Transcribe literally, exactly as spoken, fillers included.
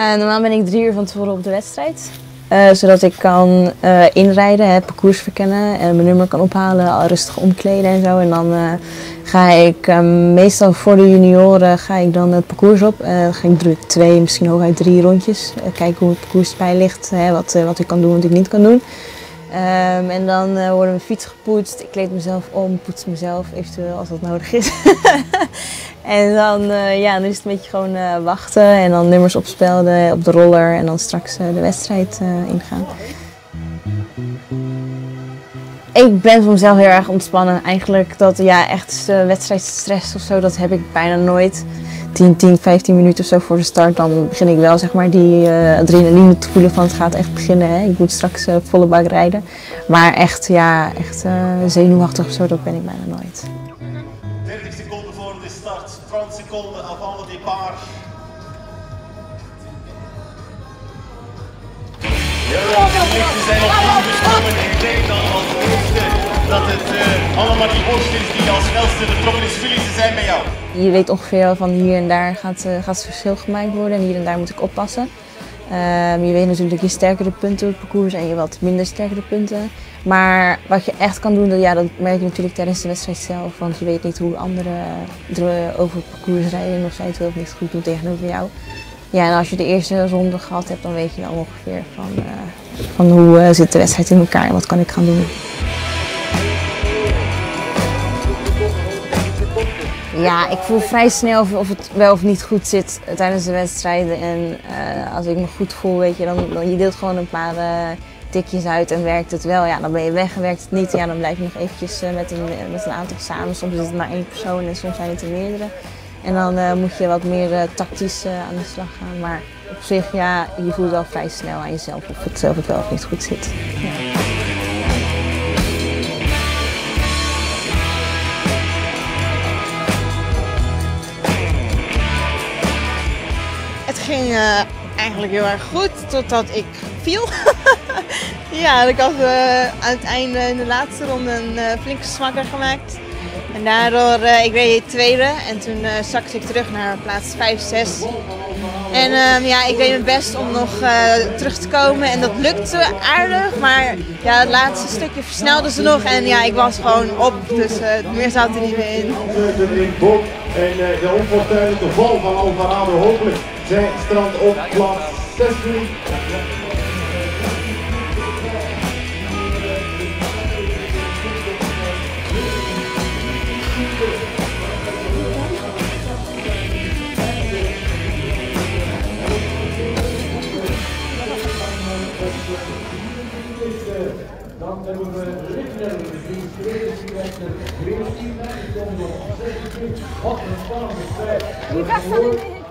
Uh, normaal ben ik drie uur van tevoren op de wedstrijd. Uh, zodat ik kan uh, inrijden, hè, parcours verkennen en mijn nummer kan ophalen, al rustig omkleden en zo. En dan uh, ga ik uh, meestal voor de junioren ga ik dan het parcours op. Uh, dan ga ik drie, twee, misschien hooguit drie rondjes. Uh, kijken hoe het parcours erbij ligt, hè, wat, uh, wat ik kan doen, wat ik niet kan doen. Um, en dan uh, worden mijn fiets gepoetst, ik kleed mezelf om, poets mezelf eventueel als dat nodig is. En dan, uh, ja, dan is het een beetje gewoon uh, wachten en dan nummers opspelden op de roller en dan straks uh, de wedstrijd uh, ingaan. Ik ben voor mezelf heel erg ontspannen. Eigenlijk dat, ja, echt uh, wedstrijdstress of zo, dat heb ik bijna nooit. tien, tien, vijftien minuten of zo voor de start, dan begin ik wel zeg maar die uh, adrenaline te voelen van het gaat echt beginnen. Hè. Ik moet straks uh, volle bak rijden. Maar echt, ja, echt uh, zenuwachtig of zo, dat ben ik bijna nooit. dertig seconden voor de start, trente seconden avant le départ. Ja, de lichten zijn opnieuw gekomen. Ik denk dan als eerste dat het uh, Annemarie Borst is die als snelste vertrokken is. Jullie, ze zijn bij jou. Je weet ongeveer van hier en daar gaat, uh, gaat het verschil gemaakt worden en hier en daar moet ik oppassen. Um, je weet natuurlijk je sterkere punten op het parcours en je wat minder sterkere punten. Maar wat je echt kan doen, dat, ja, dat merk je natuurlijk tijdens de wedstrijd zelf. Want je weet niet hoe anderen uh, over het parcours rijden of zij het wel of niet goed doen tegenover jou. Ja, en als je de eerste ronde gehad hebt, dan weet je dan ongeveer van, uh, van hoe uh, zit de wedstrijd in elkaar en wat kan ik gaan doen. Ja, ik voel vrij snel of, of het wel of niet goed zit tijdens de wedstrijden. En uh, als ik me goed voel, weet je, dan, dan je deelt gewoon een paar uh, tikjes uit en werkt het wel. Ja, dan ben je weg en werkt het niet. Ja, dan blijf je nog eventjes uh, met, een, met een aantal samen. Soms is het maar één persoon en soms zijn het er meerdere. En dan uh, moet je wat meer uh, tactisch uh, aan de slag gaan. Maar op zich, ja, je voelt wel vrij snel aan jezelf of het, of het wel of niet goed zit. Ja. Het ging uh, eigenlijk heel erg goed, totdat ik viel. Ja, ik had uh, aan het einde in de laatste ronde een uh, flinke smakker gemaakt. En daardoor, uh, ik reed tweede en toen uh, zakte ik terug naar plaats vijf, zes. En uh, ja, ik deed mijn best om nog uh, terug te komen en dat lukte aardig. Maar ja, het laatste stukje versnelde ze nog en ja, ik was gewoon op, dus uh, meer zat er niet meer in. En uh, de onfortuinlijke val van Alvarado hopelijk. Zij strandt op plaats zestien. Dan hebben we Richter, die tweede directeur, weer zien. Wat een spannende strijd.